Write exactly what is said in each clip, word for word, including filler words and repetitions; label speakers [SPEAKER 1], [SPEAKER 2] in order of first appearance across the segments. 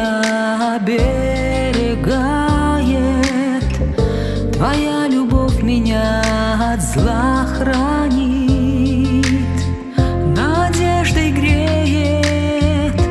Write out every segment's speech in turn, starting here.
[SPEAKER 1] меня оберегает, Твоя любовь меня от зла хранит, надеждой греет,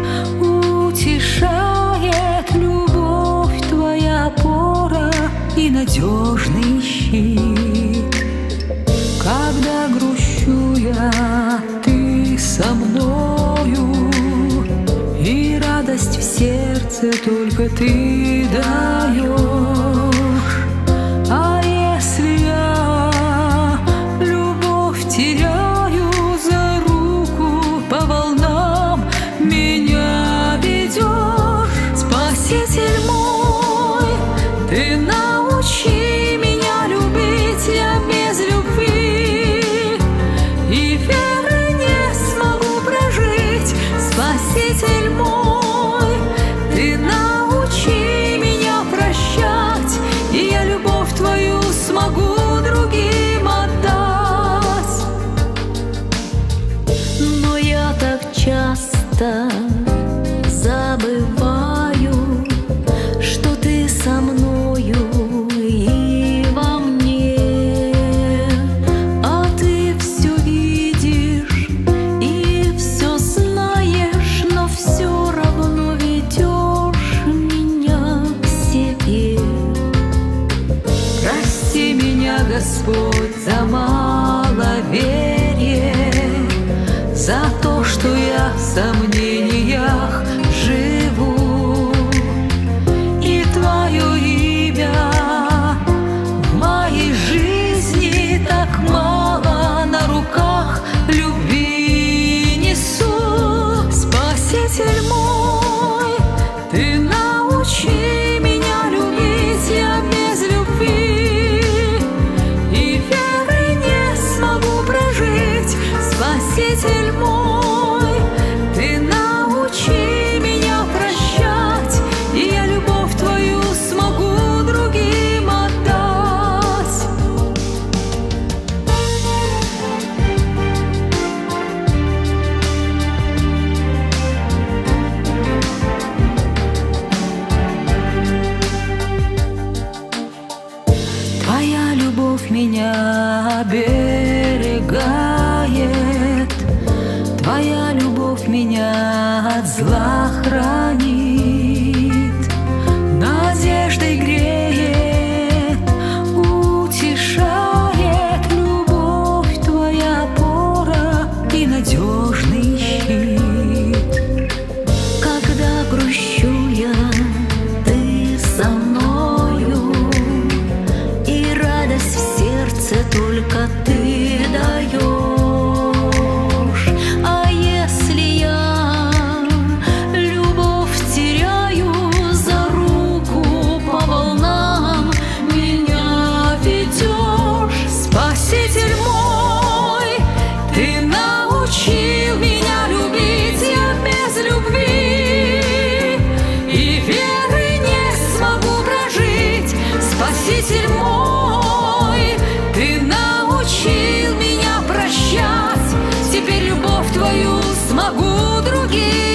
[SPEAKER 1] утешает. Любовь Твоя опора и надежный щит. Когда грущу я, Ты со мною, и радость в сердце только Ты даешь. А если я любовь теряю, за руку по волнам меня ведешь. Спаситель мой, Ты научи меня любить, я без любви и веры не смогу прожить. Спаситель мой, Ты научи меня прощать, и я любовь Твою смогу другим отдать. Но я так часто забываю, что Ты со мною и во мне, а Ты все видишь и все знаешь, но все равно ведешь меня к себе. Прости меня, Господь, за маловерие, за то, что я в сомнениях живу, и Твое имя в моей жизни так мало на руках любви несу. Спаситель мой, Ты научи меня любить, я без любви и веры не смогу прожить. Спаситель мой, Ты научи меня прощать, и я любовь Твою смогу другим отдать. Твоя любовь меня оберегает, Твоя любовь меня от зла хранит, надеждой греет, утешает. Любовь Твоя опора и надежный щит. Когда грущу я, Ты со мною, и радость в сердце только Ты даешь. А если я любовь теряю, за руку по волнам меня ведешь. Спаситель мой, Ты научил меня любить, я без любви и веры не смогу прожить. Спаситель мой, Ты научил меня прощать, теперь любовь Твою смогу другим